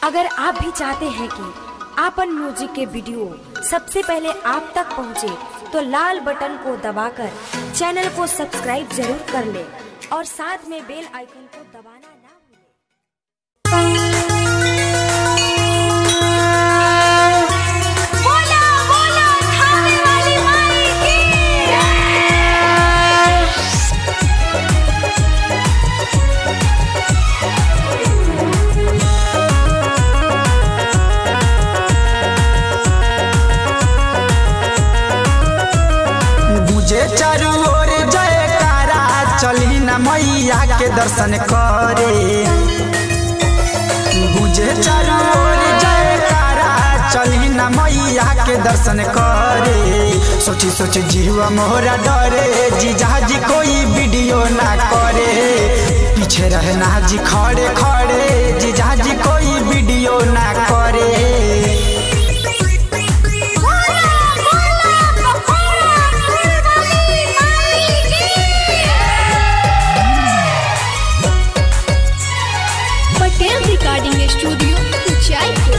अगर आप भी चाहते हैं कि आपन म्यूजिक के वीडियो सबसे पहले आप तक पहुंचे, तो लाल बटन को दबाकर चैनल को सब्सक्राइब जरूर कर ले और साथ में बेल आइकन को दबाना ना भूलें। चारू ओर जयकारा चली न मैया के दर्शन करे। गुजे चारू ओर जयकारा चली न मैया के दर्शन करे। सोची सोची जीवा मोहरा डरे, जीजा जी कोई वीडियो ना करे। पीछे रहना जी खड़े खड़े, जीजा जी कोई वीडियो ना करे। Recording studio Jaipur.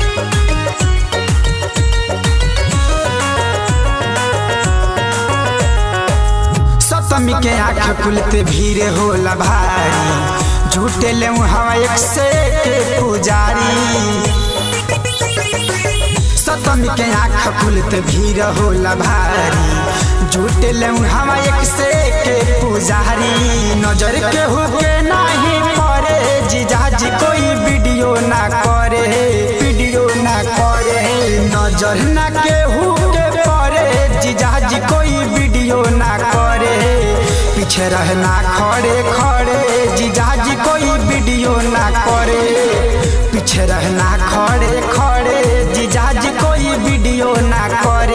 सप्तमी के आँख खुलते भीड़ होला भारी, झूठे ले हवा एक से के पुजारी। सप्तमी के आँख खुलते भीड़ होला भारी, झूठे ले हवा एक से के पुजारी। नजर के हुके नहीं पड़े, जीजा जी कोई वीडियो ना करे, वीडियो ना करे। नजर ना के हुके पड़े, जीजा जी कोई वीडियो ना करे। पीछे रहना खड़े खड़े, जीजा जी कोई वीडियो ना करे। पीछे रहना खड़े खड़े, जीजा जी कोई वीडियो ना करे।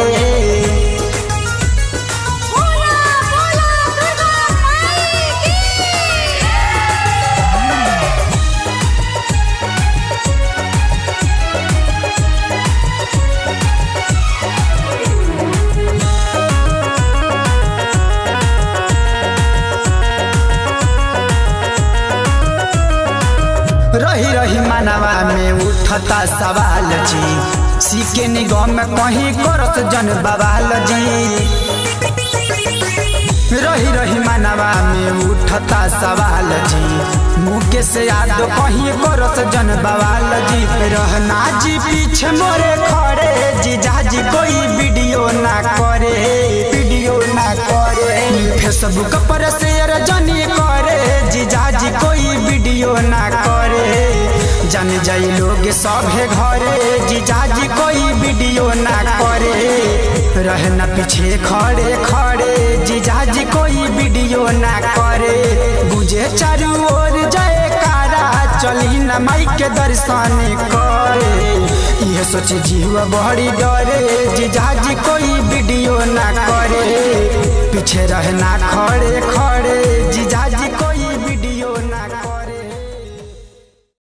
रही रही मनवा में उठता सवाल जी, सीके निगम में कहीं करत जन बवाल जी। रही रही मनवा में उठता सवाल जी, मुँह से याद कहीं करत जन बवाल जी। रहना जी पीछे मोरे खड़े, जीजा जी कोई वीडियो ना करे, वीडियो ना करे। फेसबुक पर शेयर जनी करे, जीजा जी कोई वीडियो ना करे। जान जाई लोग सभे घरे, जीजा जी कोई वीडियो ना करे। रहना पीछे खड़े खड़े, जीजा जी कोई वीडियो ना करे। गुजे चारू ओर जयकारा चली न माई के दर्शन करे। यह सोची जीवा बड़ी डरे, जीजा जी कोई वीडियो ना करे। पीछे रहना खड़े खड़े,